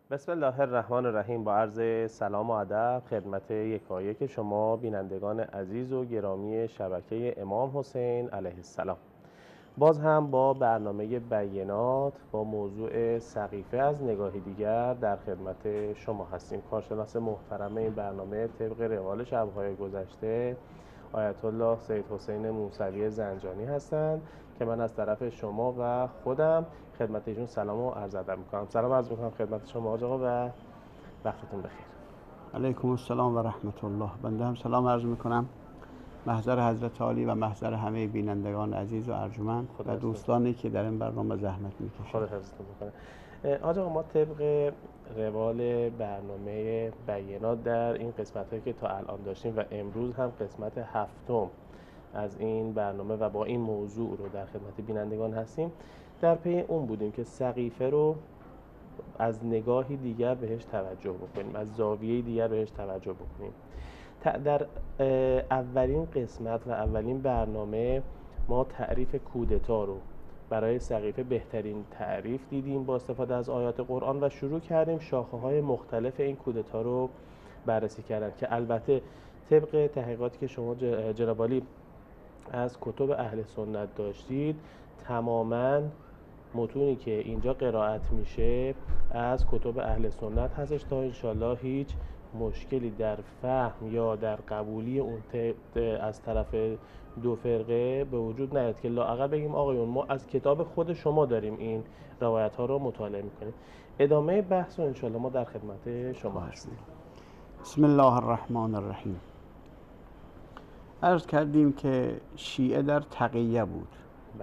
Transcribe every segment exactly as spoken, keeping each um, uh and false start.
بسم الله الرحمن الرحیم. با عرض سلام و ادب خدمت یکایک شما بینندگان عزیز و گرامی شبکه امام حسین علیه السلام، باز هم با برنامه بینات با موضوع سقیفه از نگاهی دیگر در خدمت شما هستیم. کارشناس محترم این برنامه طبق روال شب‌های گذشته آیت الله سید حسین موسوی زنجانی هستند که من از طرف شما و خودم خدمت ایشون سلام و عرض ادب میکنم. سلام عرض میکنم خدمت شما آقا و وقتتون بخیر. علیکم السلام و رحمت الله. بنده هم سلام عرض میکنم محضر حضرت عالی و محضر همه بینندگان عزیز و ارجمند و دوستانی که در این برنامه زحمت میکشند. خدا حفظتون بکنه. آقا ما طبق روال برنامه بینات در این قسمت هایی که تا الان داشتیم و امروز هم قسمت هفتم از این برنامه و با این موضوع رو در خدمت بینندگان هستیم، در پی اون بودیم که سقیفه رو از نگاهی دیگر بهش توجه بکنیم، از زاویه دیگر بهش توجه بکنیم. در اولین قسمت و اولین برنامه ما تعریف کودتا رو برای سقیفه بهترین تعریف دیدیم با استفاده از آیات قرآن و شروع کردیم شاخه‌های مختلف این کودتا رو بررسی کردن که البته طبق تحقیقاتی که شما جناب عالی از کتب اهل سنت داشتید، تماماً متونی که اینجا قرائت میشه از کتب اهل سنت هستش تا انشالله هیچ مشکلی در فهم یا در قبولی اون از طرف دو فرقه به وجود نیاد که لااقل بگیم آقایون ما از کتاب خود شما داریم این روایت ها رو مطالعه میکنیم. ادامه بحث رو انشالله ما در خدمت شما هستیم. بسم الله الرحمن الرحیم. عرض کردیم که شیعه در تقیه بود. بله.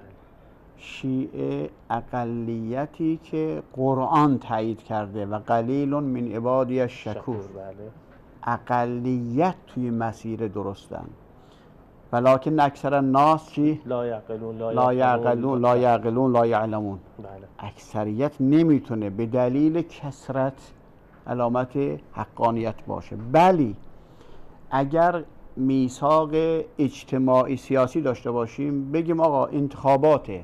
شیعه اقلیتی که قرآن تایید کرده و قلیل من عبادی الشکور. بله. اقلیت توی مسیر درستن، ولکن اکثر الناس چی؟ لا یعقلون لا یعقلون لا یعقلون لا یعلمون. بله. اکثریت نمیتونه به دلیل کثرت علامت حقانیت باشه، ولی اگر میثاق اجتماعی سیاسی داشته باشیم بگیم آقا انتخاباته،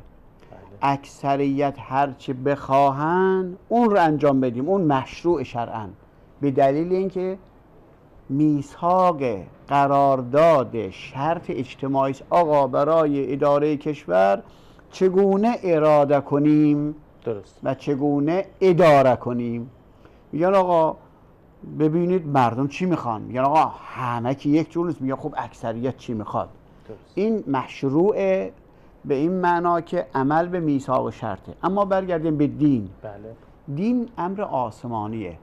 اکثریت هرچی بخواهن اون رو انجام بدیم، اون مشروع شرعاً، به دلیل اینکه میثاق قرارداد شرط اجتماعی آقا برای اداره کشور چگونه اراده کنیم درست و چگونه اداره کنیم. میگن آقا ببینید مردم چی میخوان، میگن آقا همه که یک جور نیست، میگن خب اکثریت چی میخواد. درست. این مشروع به این معنا که عمل به میثاق شرطه. اما برگردیم به دین. بله. دین امر آسمانیه،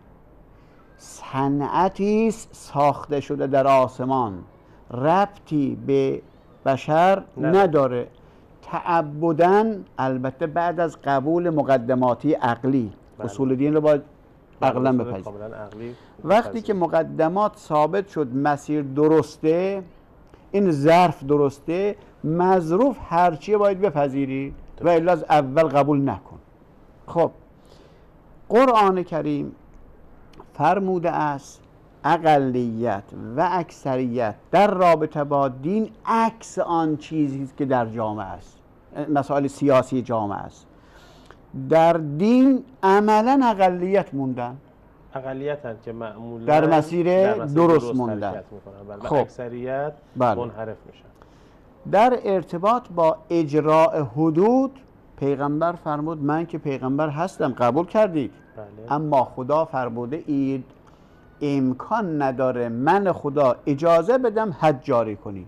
صنعتی است ساخته شده در آسمان، ربطی به بشر نه. نداره. تعبداً البته بعد از قبول مقدماتی عقلی. بله. اصول دین رو باید عقلاً بپذیریم. وقتی که مقدمات ثابت شد مسیر درسته، این ظرف درسته، مظروف هرچیه باید بپذیری و الا از اول قبول نکن. خب قرآن کریم فرموده است اقلیت و اکثریت در رابطه با دین عکس آن چیزی است که در جامعه است، مسائل سیاسی جامعه است. در دین عملا اقلیت موندن، اقلیت هست که معمولا در مسیر, در مسیر درست, درست موندن. خب. اکثریت بله. منحرف میشن. در ارتباط با اجراء حدود پیغمبر فرمود من که پیغمبر هستم قبول کردید. بله. اما خدا فرموده اید امکان نداره من خدا اجازه بدم حد جاری کنی.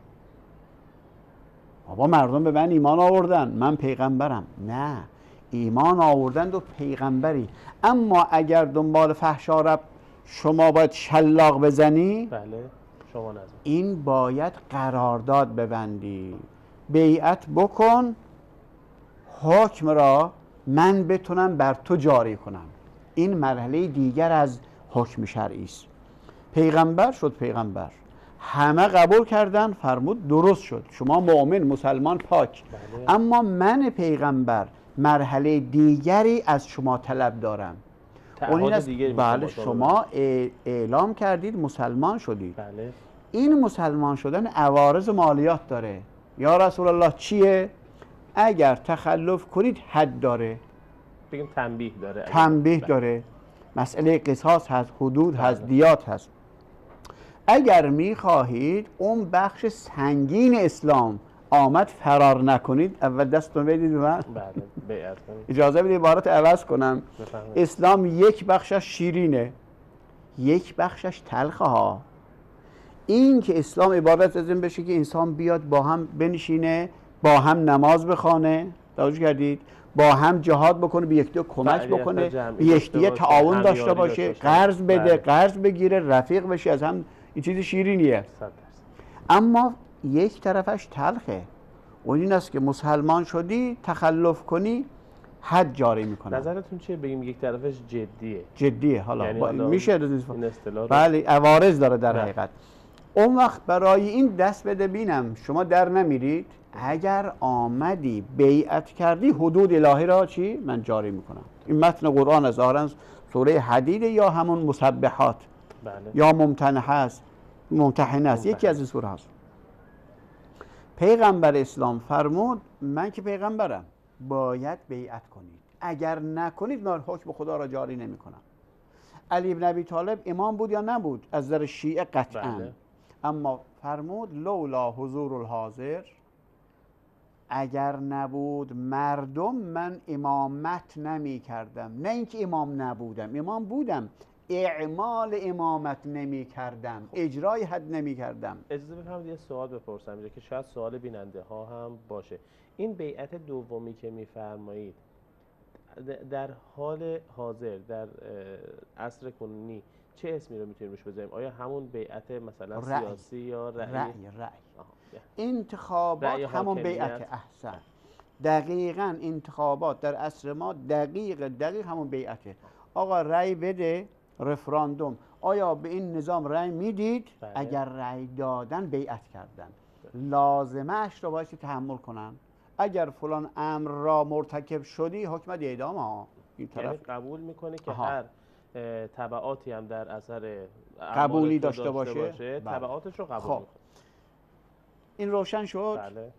بابا مردم به من ایمان آوردن، من پیغمبرم. نه، ایمان آوردن و پیغمبری، اما اگر دنبال فحشا شما باید شلاق بزنی، بله شما نزن. این باید قرارداد ببندی، بیعت بکن، حکم را من بتونم بر تو جاری کنم. این مرحله دیگر از حکم شرعی است. پیغمبر شد پیغمبر، همه قبول کردن، فرمود درست شد، شما مؤمن مسلمان پاک. بله. اما من پیغمبر مرحله دیگری از شما طلب دارم. اون این است بله شما اعلام کردید مسلمان شدید. بله. این مسلمان شدن عوارض مالیات داره. یا رسول الله چیه؟ اگر تخلف کنید حد داره، بگیم تنبیه داره. تنبیه داره. مسئله قصاص هست، حدود هست، بله. دیات هست. اگر میخواهید اون بخش سنگین اسلام آمد فرار نکنید، اول دستتون بدید به من. بله بیعت کنید. اجازه بدید عبارت عوض کنم. بفرمایید. اسلام یک بخشش شیرینه، یک بخشش تلخه ها. این که اسلام عبارت از این بشه که انسان بیاد با هم بنشینه، با هم نماز بخونه، توجه کردید، با هم جهاد بکنه، به یکدیگر کمک بکنه، به یکدیگر تعاون داشته باشه، قرض بده، قرض بگیره، رفیق بشه، از هم این چیز شیرینیه. اما یک طرفش تلخه. اون این است که مسلمان شدی تخلف کنی حد جاری میکنه. نظرتون چیه؟ بگیم یک طرفش جدیه. جدیه. حالا یعنی با... میشه این اصطلاح بله عوارض داره در حقیقت. اون وقت برای این دست بده بینم شما در نمیرید، اگر آمدی بیعت کردی حدود الهی را چی؟ من جاری میکنم. این متن قرآن از ظاهرا سوره حدید یا همون مسبحات. بله. یا ممتنه است، ممتحنه است، یکی از این سوره هست. پیغمبر اسلام فرمود من که پیغمبرم باید بیعت کنید، اگر نکنید من حکم خدا را جاری نمی کنم. علی بن ابی طالب امام بود یا نبود؟ از نظر شیعه قطعا. بله. اما فرمود لولا حضور الحاضر، اگر نبود مردم من امامت نمی کردم. نه اینکه امام نبودم، امام بودم، اعمال امامت نمی کردم، اجرای حد نمی کردم. اجازه بفرمایید یه سوال بپرسم اینجا که شاید سوال بیننده ها هم باشه. این بیعت دومی که میفرمایید در حال حاضر در عصر کنونی چه اسمی رو میتونیم روش بذاریم؟ آیا همون بیعت مثلا رأی. سیاسی یا رأی؟ رأی رأی انتخابات رأی همون بیعت. احسن. دقیقاً انتخابات در عصر ما دقیق دقیق همون بیعته. آقا رأی بده، رفراندوم. آیا به این نظام رأی میدید؟ بله. اگر رأی دادن بیعت کردن، لازمه اش رو باید تحمل کنن. اگر فلان امر را مرتکب شدی حکم اعدام ها. این طرف یعنی قبول میکنه که آها. هر تبعاتی هم در اثر قبولی داشته, داشته باشه, باشه بله. تبعاتش رو قبول خب. میکنه. این روشن شد؟ بله.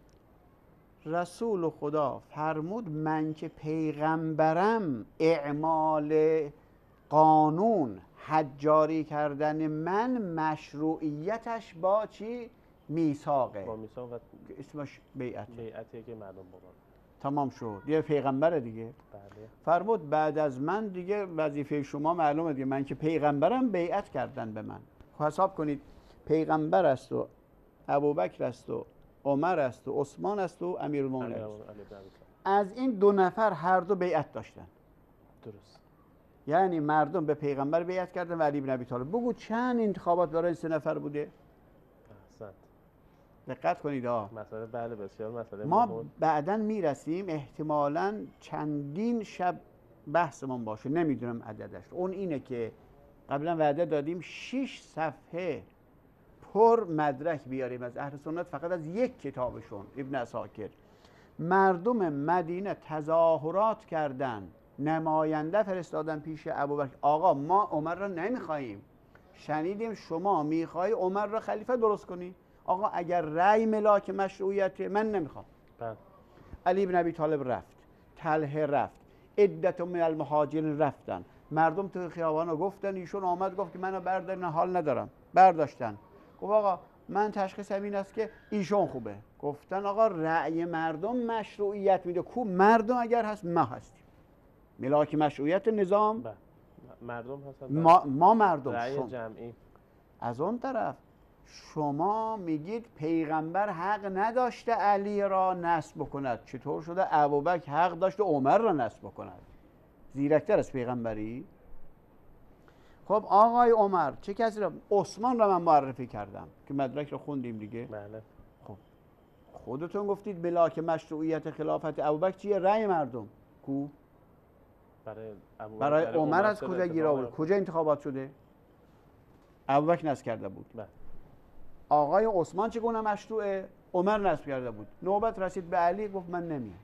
رسول خدا فرمود من که پیغمبرم اعمال قانون حد جاری کردن من مشروعیتش با چی؟ میثاقه. با میثاق و اسمش بیعت. بیعتی که مردم بابا. تمام شد. یه پیغمبره دیگه. بله. فرمود بعد از من دیگه وظیفه شما معلومه دیگه، من که پیغمبرم بیعت کردن به من. حساب کنید پیغمبر است و ابوبکر است و عمر است و عثمان است و امیرالمومنین است. از این دو نفر هر دو بیعت داشتن. درست. یعنی مردم به پیغمبر بیعت کردن و علی بن ابی طالب. بگو چند انتخابات برای این سه نفر بوده؟ احسنت. دقت کنید ها. مسئله بله بسیار مسئله ما مهم. بعداً میرسیم احتمالاً چندین شب بحثمون باشه، نمیدونم عددش. اون اینه که قبلا وعده دادیم شش صفحه پر مدرک بیاریم از اهل سنت فقط از یک کتابشون، ابن عساکر. مردم مدینه تظاهرات کردن، نماینده فرستادن پیش ابوبکر. آقا ما عمر را نمیخواییم، شنیدیم شما میخوای عمر را خلیفه درست کنی. آقا اگر رأی ملاک مشروعیت من نمیخوام. بله. علی بن ابی طالب رفت، طلحه رفت، عدت من المهاجرین رفتن. مردم تو خیابانا گفتن، ایشون آمد گفت که منو بردارین، حال ندارم. برداشتن. گفت آقا من تشخیصم این است که ایشون خوبه. گفتن آقا رأی مردم مشروعیت میده. کو مردم اگر هست ما هستیم. ملاک مشروعیت نظام بله. مردم هستن. ما, ما مردم. رأی شما. جمعی. از اون طرف شما میگید پیغمبر حق نداشته علی را نصب بکند. چطور شده ابوبکر حق داشته عمر را نصب بکند؟ زیرکتر از پیغمبری؟ خب آقای عمر چه کسی را؟ عثمان را من معرفی کردم که مدرک را خوندیم دیگه. بله. خب خودتون گفتید ملاک مشروعیت خلافت ابوبکر چیه؟ رأی مردم. کو؟ برای ابوبکر برای عمر از کجا گیر آورد؟ کجا انتخابات شده؟ ابوبکر نصب کرده بود. بله. آقای عثمان چگونه مشروعه؟ عمر نصب کرده بود. نوبت رسید به علی گفت من نمیام.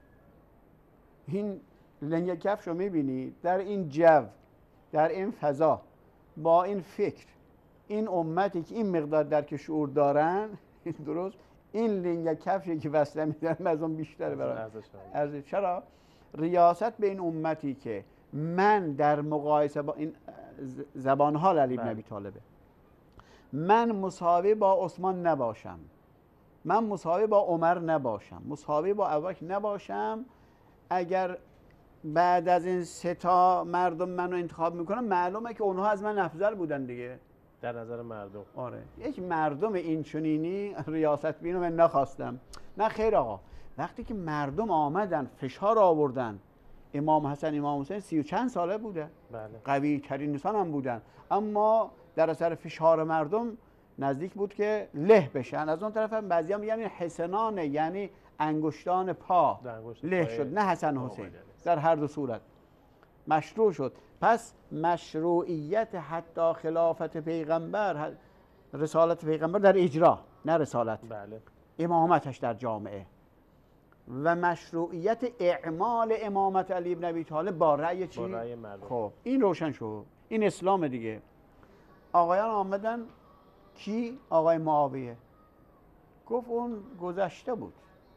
این لنگ کفش رو میبینی در این جو، در این فضا، با این فکر، این امتی که این مقدار درک شعور دارن، درست این لنگ کفشی که وصله میدن از اون بیشتره برای ارزش. چرا؟ ریاست به این امتی که من در مقایسه با این زبان حال علی بن ابی طالبه، من مساوی با عثمان نباشم، من مساوی با عمر نباشم، مساوی با ابوبکر نباشم، اگر بعد از این سه تا مردم منو انتخاب میکنن معلومه که اونها از من افضل بودن دیگه در نظر مردم. آره یک مردم این چنینی ریاست بینو من نخواستم. نه خیر آقا، وقتی که مردم آمدن فشار آوردن، امام حسن امام حسین سی و چند ساله بوده، بله. قوی ترین انسان هم بودن، اما در اثر فشار مردم نزدیک بود که له بشن. از اون طرف هم بعضی هم یعنی حسنانه، یعنی انگشتان پا له شد، نه حسن حسین، در هر دو صورت مشروع شد. پس مشروعیت حتی خلافت پیغمبر، رسالت پیغمبر در اجرا، نه رسالت، بله. امامتش در جامعه و مشروعیت اعمال امامت علی بن ابی طالب با رأی چی؟ با رأی مردم. خب این روشن شد، این اسلام دیگه. آقایان آمدن، کی؟ آقای معاویه گفت اون گذشته بود.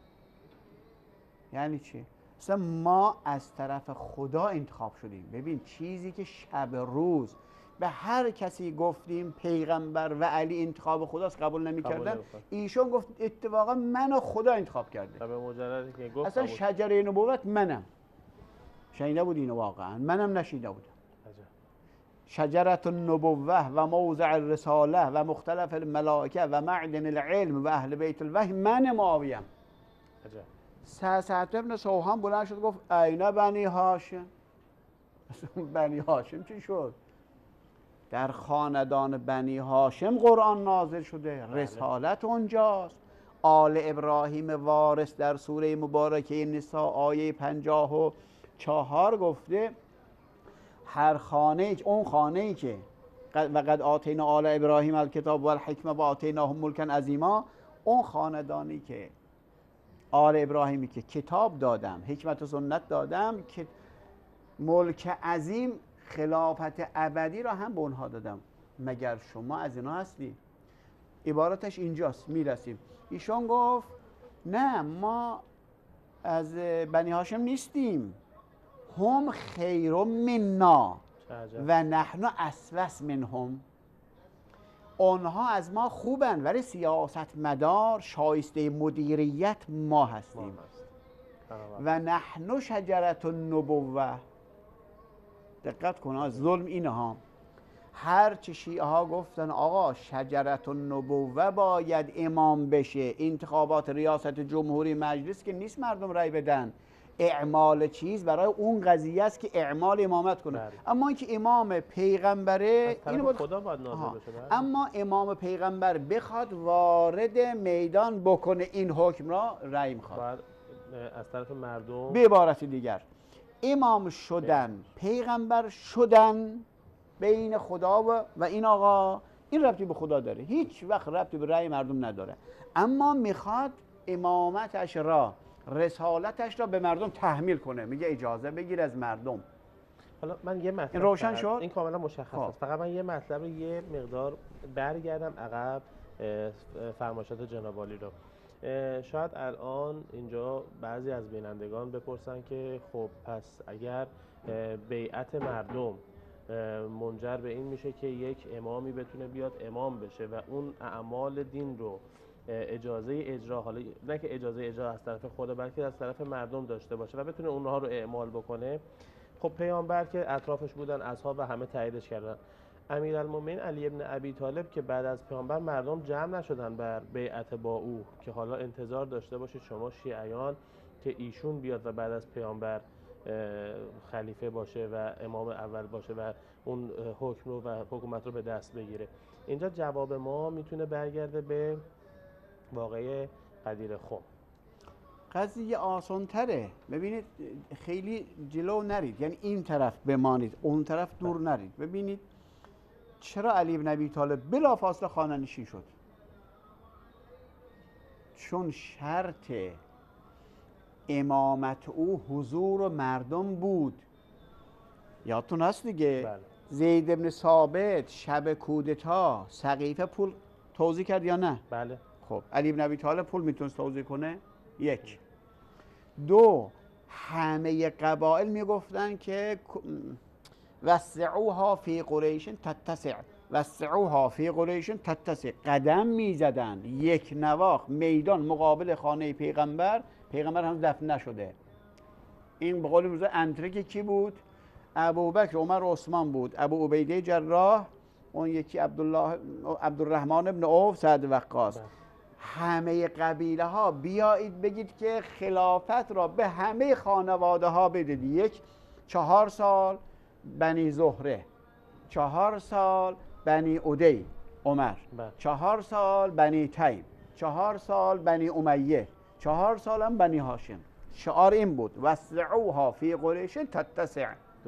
یعنی چی؟ مثلا ما از طرف خدا انتخاب شدیم. ببین چیزی که شب روز به هر کسی گفتیم پیغمبر و علی انتخاب خداست قبول نمی‌کردن، ایشون گفت اتفاقا منو خدا انتخاب کرده. به مجردی که گفت اصلا شجره نبوت منم. شنیده بود اینو واقعا؟ منم نشیده بودم. شجرة النبوة و موضع الرساله و مختلف الملائکه و معدن العلم و اهل بیت الوحی من معاویم. سعد ابن سوهان بلند شد گفت اینا بنی هاشم. بنی هاشم چی شد؟ در خاندان بنی هاشم قرآن نازل شده، رسالت اونجاست. آل ابراهیم وارث در سوره مبارکه نساء آیه پنجاه و چهار گفته هر خانه، اون خانه ای که و قد آتینا آل ابراهیم الکتاب و الحکمه و آتیناهم ملکا عظیما، اون خاندانی که آل ابراهیمی که کتاب دادم، حکمت و سنت دادم، که ملک عظیم، خلافت ابدی را هم به اونها دادم، مگر شما از اینا هستی؟ عبارتش اینجاست، میرسیم. ایشون گفت نه ما از بنی هاشم نیستیم، هم خیر منا و نحن اسوس منهم. اونها از ما خوبن ولی سیاست مدار، شایسته مدیریت ما هستیم. و نحن شجرة النبوة. دقت کن از ظلم اینها. هر چی شیعه ها گفتن آقا شجرة النبوة باید امام بشه، انتخابات ریاست جمهوری مجلس که نیست مردم رای بدن، اعمال چیز برای اون قضیه است که اعمال امامت کنه. بله. اما اینکه امام پیغمبره اینو بود خدا باید نازل بشه. اما امام پیغمبر بخواد وارد میدان بکنه این حکم را رأی میخواد از طرف مردم. به عبارت دیگر امام شدن بله. پیغمبر شدن بین خدا و, و این آقا این ربطی به خدا داره، هیچ وقت ربطی به رأی مردم نداره. اما میخواد امامتش را، رسالتش را به مردم تحمیل کنه، میگه اجازه بگیر از مردم. حالا من یه مطلب این روشن شد؟ این کاملا مشخص است. فقط من یه مطلب یه مقدار برگردم عقب، فرمایشات جناب عالی رو. شاید الان اینجا بعضی از بینندگان بپرسن که خب پس اگر بیعت مردم منجر به این میشه که یک امامی بتونه بیاد امام بشه و اون اعمال دین رو اجازه اجرا، حالا نه که اجازه اجرا از طرف خدا بلکه از طرف مردم داشته باشه و بتونه اونها رو اعمال بکنه، خب پیامبر که اطرافش بودن، اصحاب و همه تاییدش کردن. امیرالمومنین علی ابن ابی طالب که بعد از پیامبر مردم جمع نشدن بر بیعت با او که حالا انتظار داشته باشید شما شیعیان که ایشون بیاد و بعد از پیامبر خلیفه باشه و امام اول باشه و اون حکم رو و حکومت رو به دست بگیره. اینجا جواب ما میتونه برگرده به واقعه قدیر خم. قضیه آسان تره. ببینید خیلی جلو نرید، یعنی این طرف بمانید اون طرف دور نرید. ببینید چرا علی بن ابی طالب بلافاصله خانه نشین شد؟ چون شرط امامت او حضور و مردم بود. یادتون هست دیگه؟ بله. زید بن ثابت شب کودتا سقیفه پول توزیع کرد یا نه؟ بله. خب علی بن ابی طالب پول میتونست توزیع کنه؟ یک. دو، همه قبایل میگفتن که وسعوها فی قریش تتسع، وسعوها فی قریش تتسع، قدم میزدن یک نواخت میدان مقابل خانه پیغمبر، پیغمبر هم دفن نشده. این به قول امروزه انترک کی بود؟ ابوبکر، عمر و عثمان بود. ابو عبیده جراح، اون یکی عبدالله عبدالرحمن ابن عوف، سعد وقاص. همه قبیله ها بیایید بگید که خلافت را به همه خانواده ها بدید. یک چهار سال بنی زهره، چهار سال بنی عدی عمر، چهار سال بنی تیم، چهار سال بنی امیه، چهار سال هم بنی هاشم. شعار این بود وسعوها فی قریش تتسع،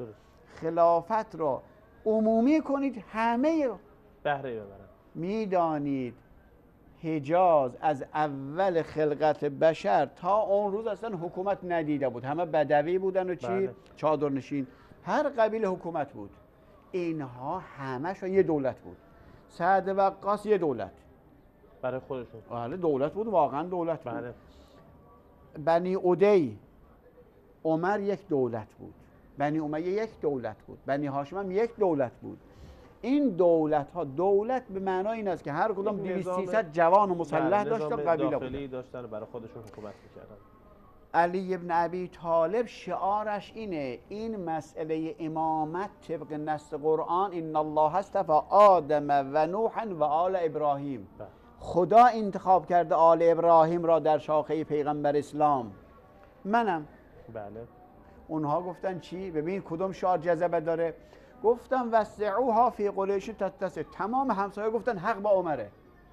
خلافت را عمومی کنید همه بهره ببرن. میدانید حجاز از اول خلقت بشر تا اون روز اصلا حکومت ندیده بود، همه بدوی بودن و چی؟ بله. چادرنشین. هر قبیله حکومت بود. اینها همش یه دولت بود. سعد وقاص یه دولت برای خودشون. بله دولت بود، واقعا دولت بود. بله. بنی عدی عمر یک دولت بود، بنی امیه یک دولت بود، بنی هاشم هم یک دولت بود. این دولت ها، دولت به معنای این است که هر کدام دویست سیصد جوان و مسلح داشتن، قبیله داخلی داشتن برای خودشون حکومت میکردن. علی ابن ابی طالب شعارش اینه، این مسئله امامت طبق نص قرآن ان الله اصطفى آدم و نوح و آل ابراهیم، خدا انتخاب کرده آل ابراهیم را در شاخه پیغمبر اسلام. منم. بله. اونها گفتن چی؟ ببین کدوم شعار جذبه داره. گفتم وسعوها فی قریش تتسع. تمام همسایه گفتن حق با عمره.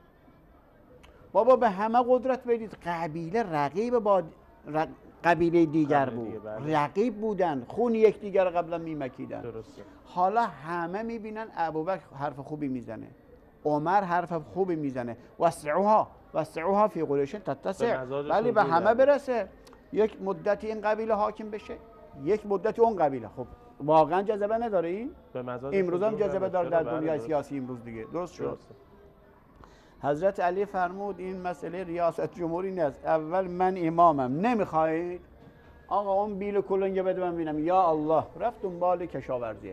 بابا به همه قدرت بدید. قبیله رقیب با ر... قبیله دیگر بود. رقیب بودن، خون یکدیگر قبلا میمکیدن. درسته. حالا همه میبینن ابوبکر حرف خوبی میزنه، عمر حرف خوبی میزنه، وسعوها وسعوها فی قریش تتسع، ولی به همه برسه. یک مدتی این قبیله حاکم بشه، یک مدتی اون قبیله. خب واقعا جذبه نداره این؟ امروز هم جذبه داره در دنیای سیاسی امروز دیگه. درست شد. حضرت علی فرمود این مسئله ریاست جمهوری نیست، اول من امامم، نمیخواید؟ آقا اون بیل کلنگه بده من ببینم. یا الله، رفت دنبال کشاورزیش.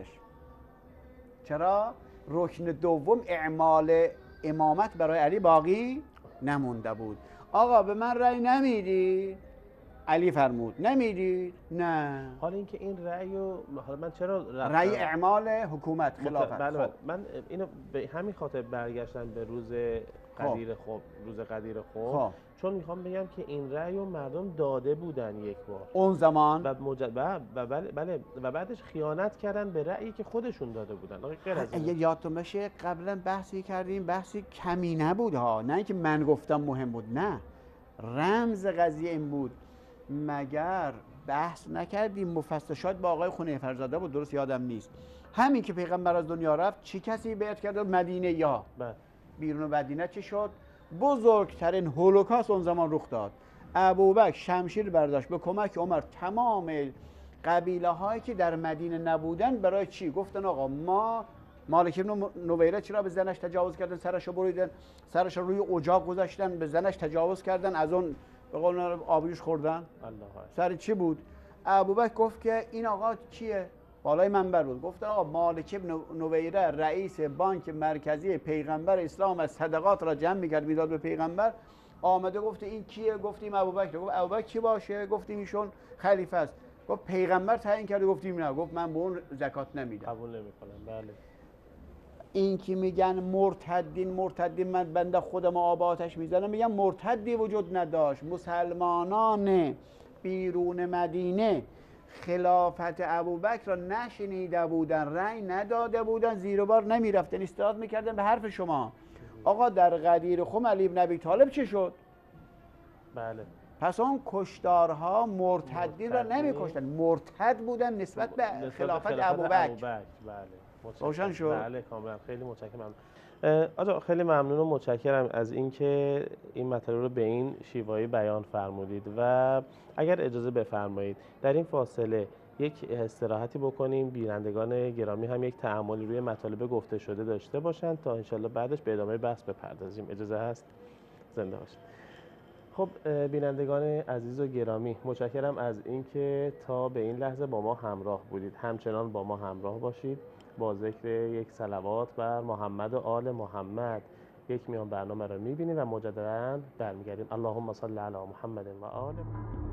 چرا؟ رکن دوم اعمال امامت برای علی باقی نمونده بود. آقا به من رأی نمیدید؟ علی فرمود نمیدید؟ نه. حالا اینکه این رأی و حالا من چرا رأی اعمال حکومت خلافت. بله خب. من اینو به همین خاطر برگشتم به روز قدیر خوب، روز قدیر خوب، خب. چون میخوام بگم که این رأی رو مردم داده بودن یک بار اون زمان و مجد... و بله بله و بعدش خیانت کردن به رأیی که خودشون داده بودن. غیر از اگه یادتون باشه قبلا بحثی کردیم، بحثی کمی نبود ها، نه اینکه من گفتم مهم بود، نه، رمز قضیه این بود. مگر بحث نکردیم مفصل با آقای خونه فرزاده بود، درست یادم نیست، همین که پیغمبر از دنیا رفت چی کسی بیعت کرد؟ مدینه یا بله. بیرون مدینه چی شد؟ بزرگترین هولوکاست اون زمان رخ داد. ابوبکر شمشیر برداشت به کمک عمر، تمام قبیله هایی که در مدینه نبودن برای چی؟ گفتن آقا ما مالک ابن نویره چرا به زنش تجاوز کردن، سرش رو بریدن، سرش رو روی اجاق گذاشتن، به زنش تجاوز کردن، از اون به قول آبیوش خوردن. الله سر چی بود؟ ابوبکر گفت که این آقا کیه؟ بالای منبر بود. گفتن آقا مالک ابن نویره رئیس بانک مرکزی پیغمبر اسلام از صدقات را جمع می‌کرد میداد به پیغمبر. آمده گفت این کیه؟ گفتیم ابوبکر. گفت ابوبکر کی باشه؟ گفتیم ایشون خلیفه است. گفت پیغمبر تعیین کرده؟ گفتیم نه. گفت من به اون زکات نمیدم. قبول نمی‌کنم. بله. این که میگن مرتدین مرتدین، من بنده خودم آب آتش میزنم، میگم مرتدی وجود نداشت. مسلمانان بیرون مدینه خلافت ابوبکر را نشنیده بودن، رأی نداده بودن، زیر و بار نمیرفتن، استناد میکردن به حرف شما. آقا در غدیر خم علی بن ابی طالب چه شد؟ بله. پس اون کشتارها مرتدین را نمیکشتن، مرتد بودن نسبت به خلافت, خلافت ابوبکر. بله. روشن شد؟ بله کاملا. خیلی متشکرم. آقا خیلی ممنون و متشکرم از اینکه این مطلب رو به این شیوایی بیان فرمودید و اگر اجازه بفرمایید در این فاصله یک استراحتی بکنیم، بینندگان گرامی هم یک تأملی روی مطالب گفته شده داشته باشند تا انشالله بعدش به ادامه بحث بپردازیم. اجازه هست؟ زنده باشید. خب بینندگان عزیز و گرامی، متشکرم از اینکه تا به این لحظه با ما همراه بودید. همچنان با ما همراه باشید با ذکر یک صلوات بر محمد و آل محمد. یک میان برنامه رو میبینید و مجددا برمیگردیم. اللهم صل علی محمد و آل محمد.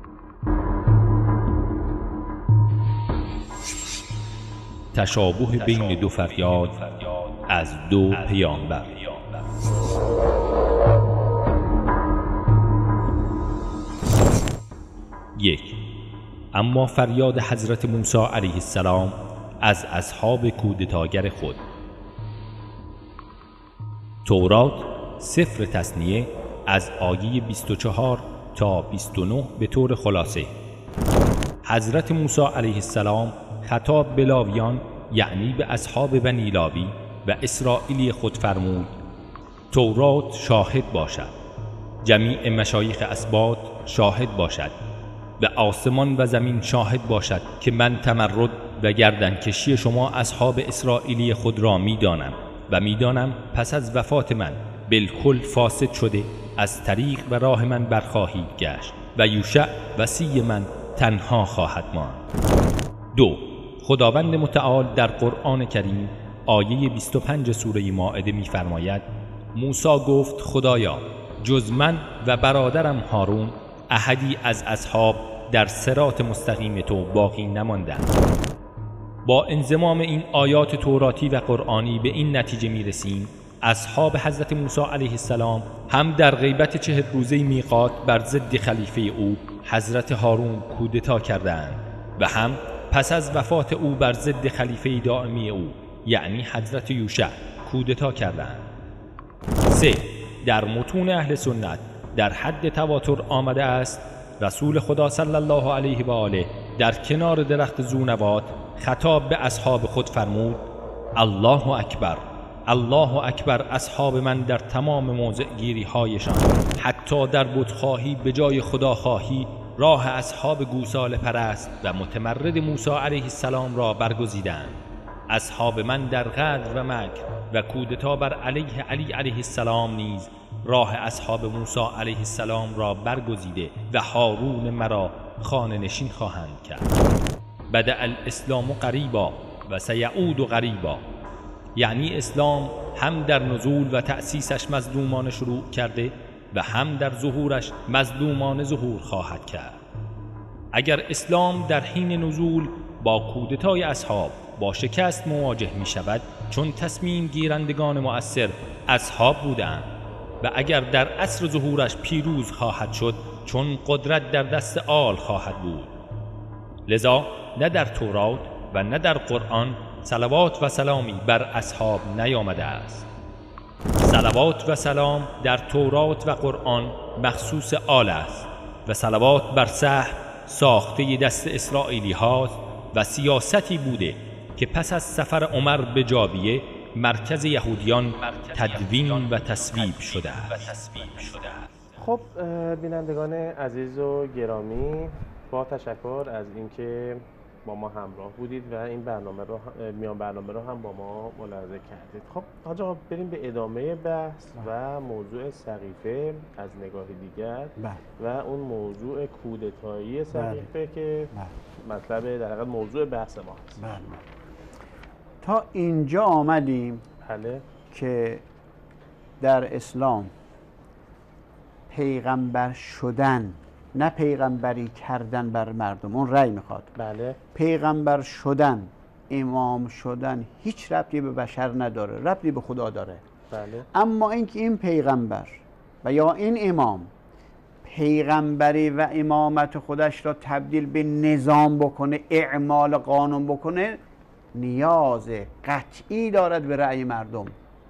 تشابه بین دو فریاد از دو پیامبر. یک. اما فریاد حضرت موسی علیه السلام از اصحاب کودتاگر خود. تورات سفر تثنیه از آیه بیست و چهار تا بیست و نه به طور خلاصه. حضرت موسی علیه السلام خطاب به لاویان، یعنی به اصحاب بنی لاوی و اسرائیلی خود فرمود: تورات شاهد باشد، جمیع مشایخ اسباط شاهد باشد و آسمان و زمین شاهد باشد که من تمرد و گردن کشی شما اصحاب اسرائیلی خود را میدانم و میدانم پس از وفات من بالکل فاسد شده از طریق و راه من برخواهید گشت و یوشع وصی من تنها خواهد ماند. دو. خداوند متعال در قرآن کریم آیه بیست و پنج سوره مائده می‌فرماید: موسی گفت خدایا جز من و برادرم هارون احدی از اصحاب در صراط مستقیم تو باقی نماندند. با انضمام این آیات توراتی و قرآنی به این نتیجه می‌رسیم اصحاب حضرت موسی علیه السلام هم در غیبت چهل روزه میقات بر ضد خلیفه او حضرت هارون کودتا کردند و هم پس از وفات او بر ضد خلیفه دائمی او یعنی حضرت یوشع کودتا کردند. سه. در متون اهل سنت در حد تواتر آمده است رسول خدا صلی الله علیه و آله در کنار درخت زونوات خطاب به اصحاب خود فرمود: الله اکبر، الله اکبر. اصحاب من در تمام موضع گیری هایشان حتی در بتخواهی به جای خداخواهی راه اصحاب گوساله پرست و متمرد موسی علیه السلام را برگزیدند. اصحاب من در غدر و مکر و کودتا بر علیه علی علیه السلام نیز راه اصحاب موسی علیه السلام را برگزیده و هارون مرا خانه نشین خواهند کرد. بدأ الاسلام قریبا و سیعود قریبا، یعنی اسلام هم در نزول و تأسیسش مظلومان شروع کرده و هم در ظهورش مظلومان ظهور خواهد کرد. اگر اسلام در حین نزول با کودتای اصحاب با شکست مواجه می شود چون تصمیم گیرندگان مؤثر اصحاب بودند و اگر در عصر ظهورش پیروز خواهد شد چون قدرت در دست آل خواهد بود. لذا نه در تورات و نه در قرآن صلوات و سلامی بر اصحاب نیامده است. صلوات و سلام در تورات و قرآن مخصوص آل است و صلوات بر سحر ساخته دست اسرائیلی هاست و سیاستی بوده که پس از سفر عمر به جابیه مرکز یهودیان تدوین و تصویب شده است. خب بینندگان عزیز و گرامی، با تشکر از اینکه با ما همراه بودید و این برنامه رو میان برنامه رو هم با ما ملاحظه کردید. خب حاج آقا بریم به ادامه بحث و موضوع سقیفه از نگاه دیگر و اون موضوع کودتایی سقیفه که مطلب در حقیقت موضوع بحث ما هست. بله. تا اینجا آمدیم بله که در اسلام پیغمبر شدن نه پیغمبری کردن بر مردم، اون رأی میخواد. بله. پیغمبر شدن، امام شدن هیچ ربطی به بشر نداره، ربطی به خدا داره. بله. اما اینکه این پیغمبر و یا این امام پیغمبری و امامت خودش را تبدیل به نظام بکنه، اعمال قانون بکنه، نیاز قطعی دارد به رأی مردم.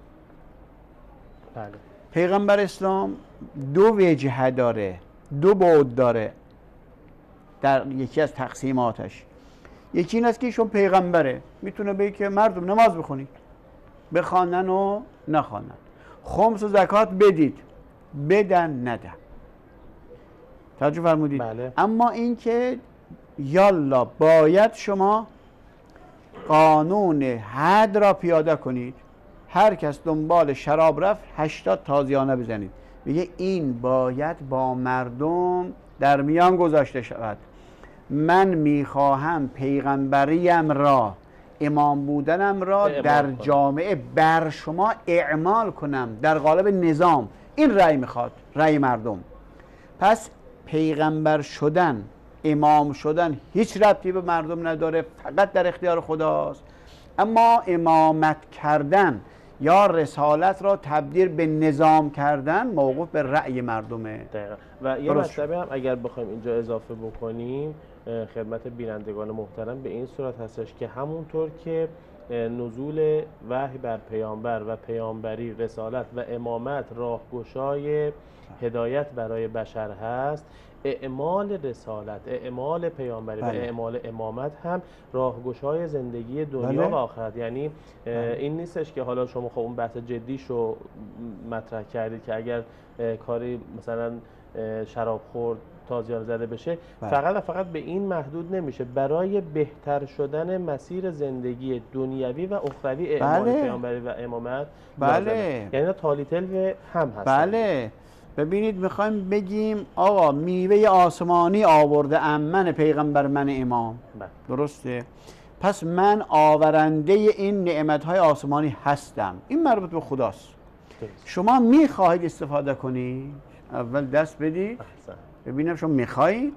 بله. پیغمبر اسلام دو وجهه داره، دو بعد داره در یکی از تقسیماتش. یکی این است که ایشون پیغمبره، میتونه بگه که مردم نماز بخونید، بخوانن و نخوانن، خمس و زکات بدید، بدن ندن. توجه فرمودید؟ بله. اما این که یالا باید شما قانون حد را پیاده کنید، هر کس دنبال شراب رفت هشتاد تازیانه بزنید، میگه این باید با مردم در میان گذاشته شود. من میخواهم پیغمبریم را، امام بودنم را در جامعه بر شما اعمال کنم در قالب نظام. این رأی میخواد، رأی مردم. پس پیغمبر شدن، امام شدن هیچ ربطی به مردم نداره، فقط در اختیار خداست. اما امامت کردن یا رسالت را تبدیل به نظام کردن موقوف به رأی مردمه. دقیقا. و یه مطلبی هم اگر بخوایم اینجا اضافه بکنیم خدمت بینندگان محترم به این صورت هستش که همونطور که نزول وحی بر پیامبر و پیامبری، رسالت و امامت راهگشای هدایت برای بشر هست، اعمال رسالت، اعمال پیامبری بله. و اعمال امامت هم راهگشای زندگی دنیا بله. و آخرت. یعنی بله. این نیستش که حالا شما خب اون بحث جدیشو مطرح کردید که اگر کاری مثلا شراب خورد تازیان زده بشه بله. فقط و فقط به این محدود نمیشه، برای بهتر شدن مسیر زندگی دنیوی و اخروی اعمال بله. پیامبری و امامت بله. یعنی تالی تلو هم هست. بله. ببینید میخوایم بگیم آقا میوه آسمانی آورده ام من پیغمبر من امام بله. درسته؟ پس من آورنده این نعمتهای آسمانی هستم. این مربوط به خداست. درست. شما میخواهید استفاده کنید، اول دست بدید ببینم شما میخواهید.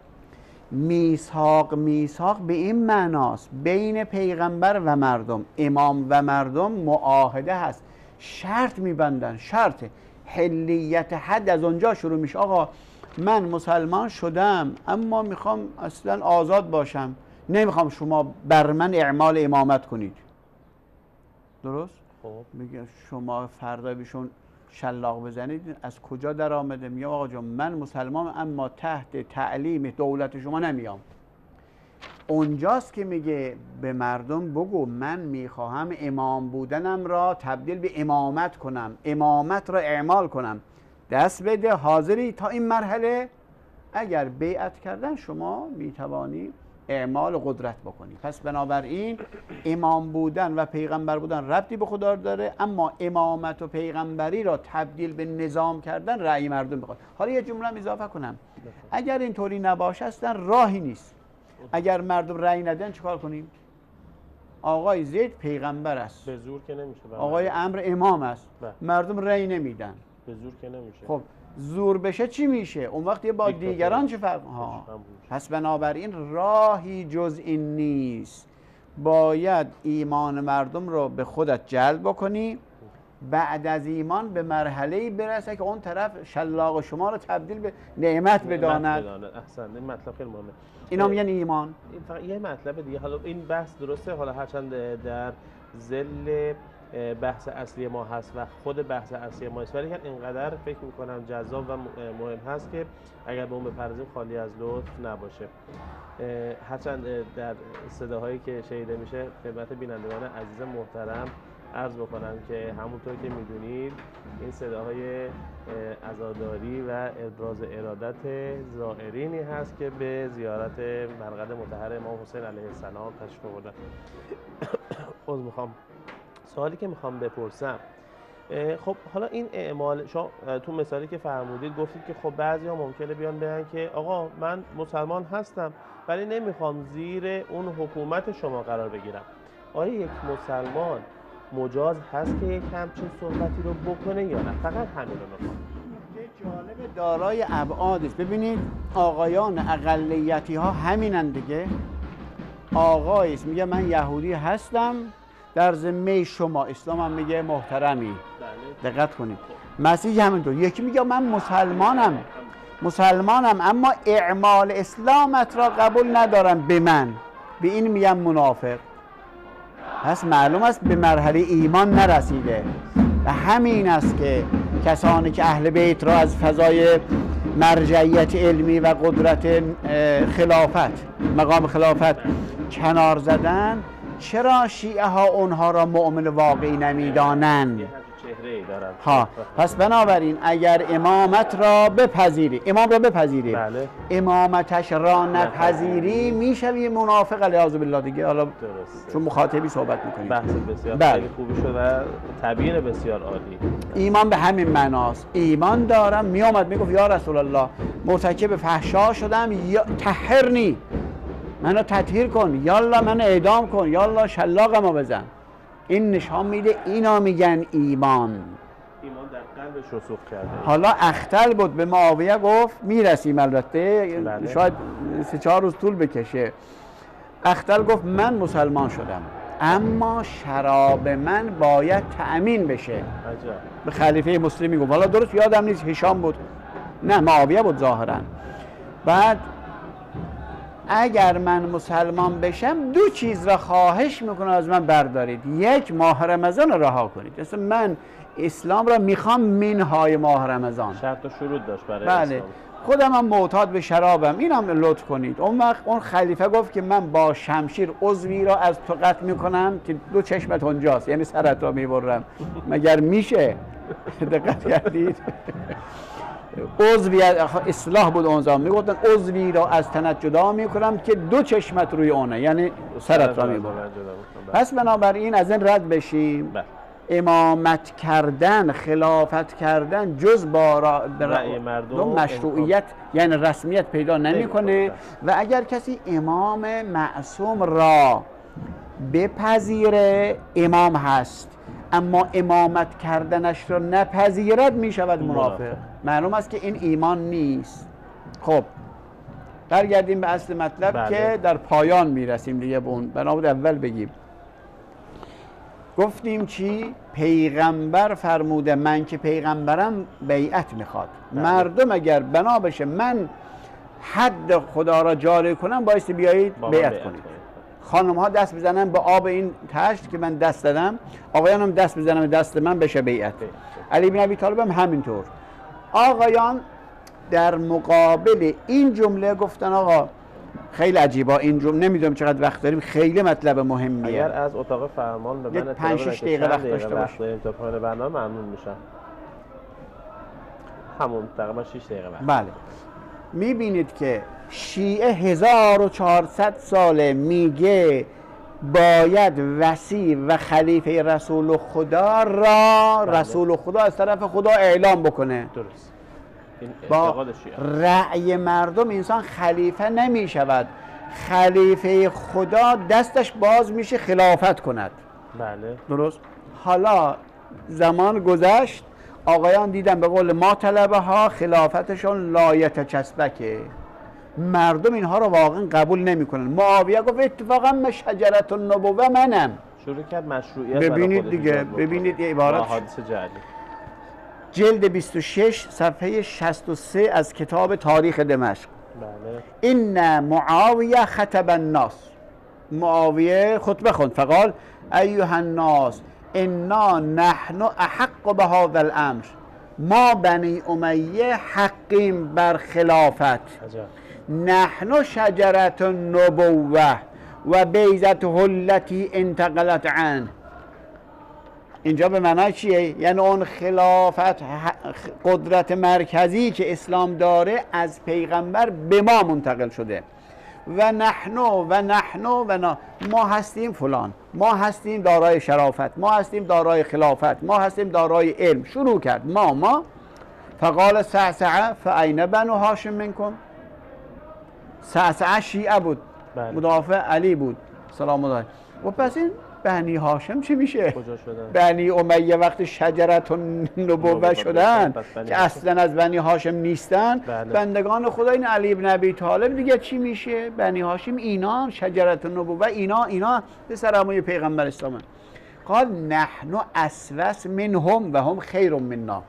میثاق میثاق به این معناست بین پیغمبر و مردم، امام و مردم معاهده هست، شرط میبندن. شرط حلیت حد از اونجا شروع میشه. آقا من مسلمان شدم اما میخوام اصلا آزاد باشم، نمیخوام شما بر من اعمال امامت کنید. درست؟ خب میگه شما فردا بیشون شلاق بزنید از کجا در آمده؟ میگه آقا جان من مسلمان اما تحت تعلیم دولت شما نمیام. اونجاست که میگه به مردم بگو من میخواهم امام بودنم را تبدیل به امامت کنم، امامت را اعمال کنم. دست بده، حاضری تا این مرحله؟ اگر بیعت کردن شما میتوانی اعمال قدرت بکنی. پس بنابراین امام بودن و پیغمبر بودن ربطی به خدا داره، اما امامت و پیغمبری را تبدیل به نظام کردن رأی مردم بخواد. حالا یه جمله هم اضافه کنم، اگر اینطوری نباشه اصلا راهی نیست. اگر مردم رأی ندن چیکار کنیم؟ آقای زید پیغمبر است، به زور که نمیشه. آقای عمرو امام است، مردم رأی نمیدن، به زور که نمیشه. خب زور بشه چی میشه؟ اون وقت با دیگران چه فرق؟ ها. پس بنابراین راهی جز این نیست. باید ایمان مردم رو به خودت جلب بکنی، بعد از ایمان به مرحله‌ای برسه که اون طرف شلاق شما رو تبدیل به نعمت بداند. احسن، این مطلب خیلی مهمه. اینا میگن ایمان. این فقط یه مطلب دیگه. حالا این بحث درسته، حالا هرچند در ظل بحث اصلی ما هست و خود بحث اصلی ما است، ولی اینقدر فکر میکنم جذاب و مهم هست که اگر به اون بپردازیم خالی از لطف نباشه. هرچند در صداهایی که شنیده میشه خدمت بینندگان عزیز محترم عرض بکنم که همونطور که میدونید این صداهای عزاداری و ابراز ارادت زائرینی هست که به زیارت مرقد مطهر امام حسین علیه السلام تشریف آوردن. عذر میخوام. سوالی که میخوام بپرسم، خب حالا این اعمال شما تو مثالی که فرمودید گفتید که خب بعضیا ممکنه بیان بگن که آقا من مسلمان هستم ولی نمیخوام زیر اون حکومت شما قرار بگیرم. آیا یک مسلمان مجاز هست که یک همچین صحبتی رو بکنه یا نه؟ فقط همین رو میخوام. جالب دارای ابعاد است. ببینید آقایان اقلیتی ها همینن دیگه. آقایی است میگه من یهودی هستم در ذمه شما، اسلام هم میگه محترمی. دقت کنید. مسیح همینطور، یکی میگه من مسلمانم مسلمانم اما اعمال اسلامت را قبول ندارم به من، به این میگم منافق. پس معلوم است به مرحله ایمان نرسیده. و همین است که کسانی که اهل بیت را از فضای مرجعیت علمی و قدرت خلافت، مقام خلافت کنار زدن، چرا شیعه ها اونها را مؤمن واقعی نمیدانند؟ چهره‌ای دارن. ها پس بنابراین اگر امامت را بپذیری، امام را بپذیری، بله. امامتش را نپذیری میشوی منافق علیاذ بالله دیگه. حالا درسته. چون مخاطبی صحبت میکنید. بحث بسیار بله. خیلی خوبی شد و تبیین بسیار عالی. ایمان به همین معناست. ایمان دارم، میامد میگفت یا رسول الله مرتکب فحشا شدم، یا طهرنی، منو تطهیر کن، یالا منو اعدام کن، یالا شلاقمو بزن. این نشان میده اینا میگن ایمان. ایمان در قلبش رسوخ کرده. حالا اختل بود به معاویه گفت، میرسیم البته، بله. شاید سه چهار روز طول بکشه. اختل گفت من مسلمان شدم اما شراب من باید تأمین بشه. عجب. به خلیفه مسلمی گفت، حالا درست یادم نیست هشام بود نه معاویه بود ظاهرا. بعد اگر من مسلمان بشم دو چیز را خواهش میکنم از من بردارید، یک ماه رمضان را رها کنید. اصلا من اسلام را میخوام منهای ماه رمضان. شرط و شروط داشت برای بله. اسلام. خودم هم معتاد به شرابم، اینم لطف کنید. اون وقت اون خلیفه گفت که من با شمشیر عضوی را از تو قطع میکنم که دو چشمت اونجاست، یعنی سرت را میبرم. مگر میشه؟ دقت کردید؟ عضوی اصلاح بود اون زمان، میگفتن عضوی را از تنت جدا میکنم که دو چشمت روی اونه، یعنی سرت را میبرم. پس بنابراین از این رد بشیم. بله. امامت کردن، خلافت کردن جز با را رأی مردم مشروعیت یعنی رسمیت پیدا نمیکنه. و اگر کسی امام معصوم را بپذیره امام هست، اما امامت کردنش را نپذیرد میشود منافق. معلوم است که این ایمان نیست. خب برگردیم به اصل مطلب. بله. که در پایان میرسیم دیگه به اون. بنابود اول بگیم گفتیم چی؟ پیغمبر فرموده من که پیغمبرم بیعت میخواد. بله. مردم اگر بنا بشه من حد خدا را جاری کنم بایستی بیایید بیعت کنید. خانم ها دست بزنن به آب این تشت که من دست دادم، آقایان هم دست بزنن به دست من بشه بیعت. علی بن ابی طالب هم همینطور. آقایان در مقابل این جمله گفتن آقا خیلی عجیبا این جمله، نمیدونم چقدر وقت داریم، خیلی مطلب مهمیه. اگر از اتاق فرمان به من اطلاع پنج شش دقیقه وقت داشته باشیم تا پایان برنامه ممنون میشم. همون تقریبا شش دقیقه وقت. بله. میبینید که شیعه هزار و چهارصد ساله میگه باید وصی و خلیفه رسول خدا را بله. رسول خدا از طرف خدا اعلام بکنه. درست. با رأی مردم انسان خلیفه نمی شود. خلیفه خدا دستش باز میشه خلافت کند. بله. درست. حالا زمان گذشت، آقایان دیدن به قول ما طلبه ها خلافتشون لایت چسبکه، مردم اینها رو واقعا قبول نمی کنن. معاویه گفت اتفاقا من شجرت النبوه منم. شروع کرد مشروعیت. ببینید دیگه، ببینید یه عبارت حادثه جعلی، جلد بیست و شش صفحه شصت و سه از کتاب تاریخ دمشق. بله. این معاویه خطب الناس، معاویه خطبه خوند فقال ایها الناس انا نحن احق به هذا الامر، ما بنی امیه حقیم بر خلافت. عجب. نحن شجرت النبوه و بیزته التي انتقلت عنه. اینجا به معنای چیه؟ یعنی اون خلافت قدرت مرکزی که اسلام داره از پیغمبر به ما منتقل شده. و نحن و نحن و نا. ما هستیم فلان، ما هستیم دارای شرافت، ما هستیم دارای خلافت، ما هستیم دارای علم. شروع کرد ما ما فقال سعسعه فاین بنو هاشم منکم. سعسعه شیعه بود. بله. مدافع علی بود سلام الله. و پس این بنی هاشم چی میشه؟ کجا شدن؟ بنی امیه وقتی شجرت النبوه شدن که اصلا از بنی هاشم نیستن. بله. بندگان خدا این علی بن ابی طالب دیگه چی میشه؟ بنی هاشم اینا شجرت النبوه، اینا اینا پسر عموی پیغمبر اسلام. قال نحن اسوس منهم و هم خیر منا.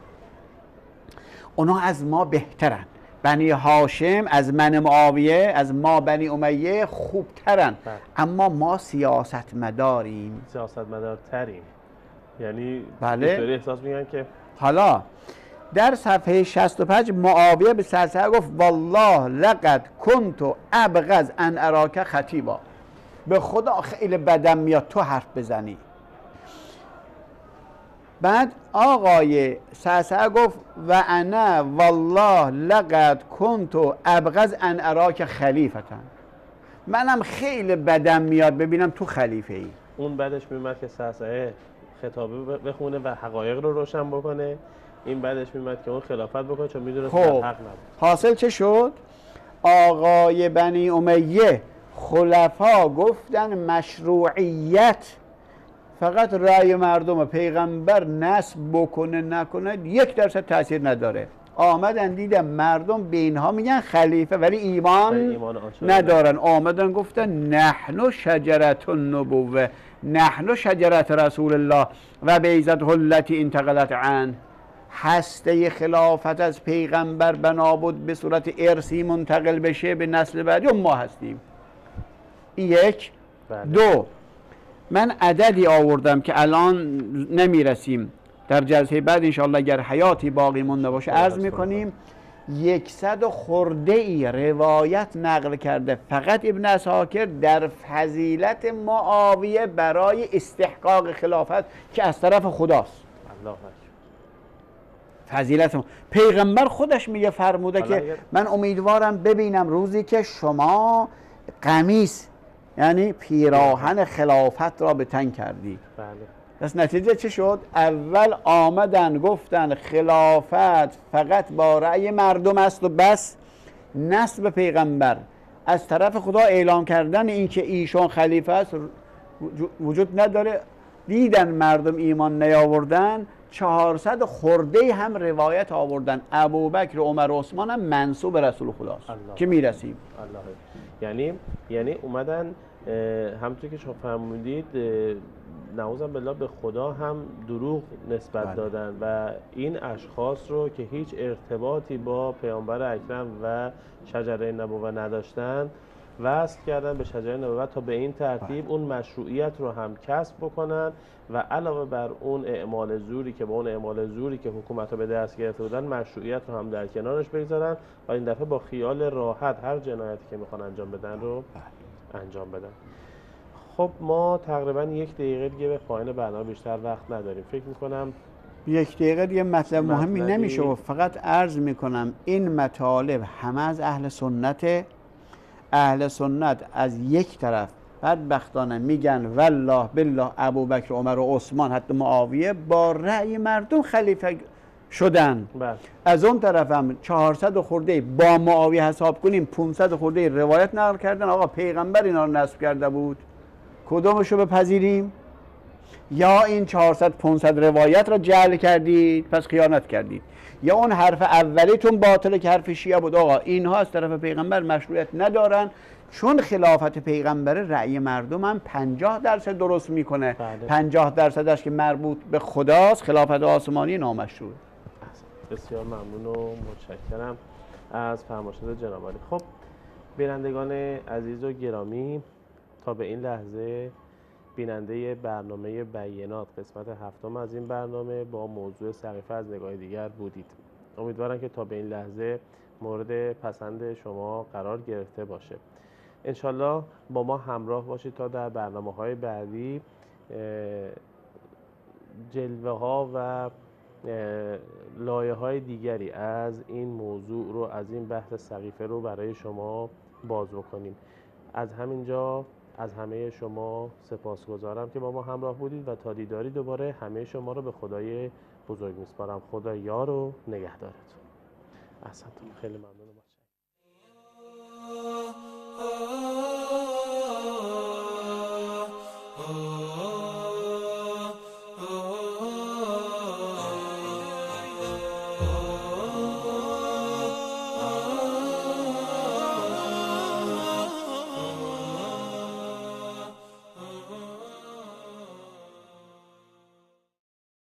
اونا از ما بهترن. بنی هاشم از من معاویه، از ما بنی امیه خوبترن. بله. اما ما سیاست مداریم، سیاست مدار تریم. یعنی بله. اینطوری احساس میگن که حالا در صفحه شصت و پنج معاویه به سرسره گفت والله لقد کنت ابغض ان اراک خطیبا، به خدا خیلی بدم میاد تو حرف بزنی. بعد آقای سعسعه گفت و انا والله لقد کنت ابغض ان اراک خلیفتن، منم خیلی بدم میاد ببینم تو خلیفه ای. اون بعدش میومد که سعسعه خطابه بخونه و حقایق رو روشن بکنه، این بعدش میومد که اون خلافت بکنه چون میدونه خب حق نبود. حاصل چه شد؟ آقای بنی امیه خلفا گفتن مشروعیت فقط رأی مردم، پیغمبر نسب بکنه نکنه یک درصد تاثیر نداره. آمدن دیدن مردم به اینها میگن خلیفه ولی ایمان, ایمان ندارن. آمدن گفتن نحن شجرت النبوه، نحن شجرت رسول الله و بیضت التي انتقلت عنه، هسته خلافت از پیغمبر بنا بود به صورت ارثی منتقل بشه به نسل بعدی، اون ما هستیم. یک. بله. دو، من عددی آوردم که الان نمیرسیم، در جلسه بعد انشاءالله اگر حیاتی باقی مونده باشه عرض میکنیم. یکصد خورده ای روایت نقل کرده فقط ابن اساکر در فضیلت معاویه برای استحقاق خلافت که از طرف خداست. الله فضیلت ما. پیغمبر خودش میگه فرموده که من امیدوارم ببینم روزی که شما قمیص یعنی پیراهن خلافت را به تن کردی. بله. پس نتیجه چه شد؟ اول آمدن گفتن خلافت فقط با رأی مردم است و بس، نسب پیغمبر از طرف خدا اعلام کردن این که ایشون خلیفه است وجود نداره. دیدن مردم ایمان نیاوردن، چهارصد خورده هم روایت آوردن ابوبکر و عمر و عثمان هم منسوب رسول خداست که میرسیم. الله. یعنی یعنی اومدن همونطور که شما فرمودید نعوذ بالله به خدا هم دروغ نسبت بله. دادن و این اشخاص رو که هیچ ارتباطی با پیامبر اکرم و شجره نبوت نداشتن وصل کردن به شجره نبوت تا به این ترتیب اون مشروعیت رو هم کسب بکنن و علاوه بر اون اعمال زوری که با اون اعمال زوری که حکومت رو به دست گرفته بودن مشروعیت رو هم در کنارش بگذارن و این دفعه با خیال راحت هر جنایتی که میخوان انجام بدن رو انجام بدن. خب ما تقریبا یک دقیقه دیگه به پایان برنامه بیشتر وقت نداریم. فکر میکنم یک دقیقه دیگه مطلب مهمی نمیشه و فقط عرض میکنم این مطالب همه از اهل سنت. اهل سنت از یک طرف بدبختانه میگن والله بالله ابوبکر عمر و عثمان حتی معاویه با رأی مردم خلیفه شدن. بله. از اون طرف هم چهارصد خورده با معاویه حساب کنیم پانصد خورده روایت نقل کردن آقا پیغمبر اینا رو نسب کرده بود، کدومشو بپذیریم؟ یا این چهارصد پانصد روایت را جعل کردید پس خیانت کردید، یا اون حرف اولیتون باطله که حرف شیعه بود آقا اینها از طرف پیغمبر مشروعیت ندارن چون خلافت پیغمبر رأی مردم هم پنجاه درصد درست میکنه. بله. پنجاه درصدش که مربوط به خداست، خلافت آسمانی نامشروع. بسیار ممنون و متشکرم از فرمایشات جناب عالی. خب بینندگان عزیز و گرامی، تا به این لحظه بیننده برنامه بینات قسمت هفتم از این برنامه با موضوع سقیفه از نگاه دیگر بودید. امیدوارم که تا به این لحظه مورد پسند شما قرار گرفته باشه. انشالله با ما همراه باشید تا در برنامه‌های بعدی جلوه ها و لایه های دیگری از این موضوع رو، از این بحث سقیفه رو برای شما باز بکنیم. از همینجا از همه شما سپاسگزارم که با ما همراه بودید و تا دیداری دوباره همه شما رو به خدای بزرگ میسپارم. خدا یار و نگهدارتون. احسنتون. خیلی ممنون.